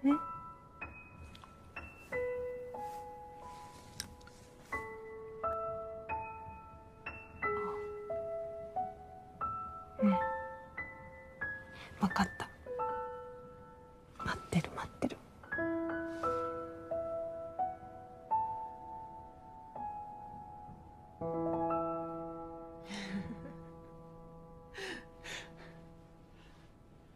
ね。うん、分かった。待ってる待ってる。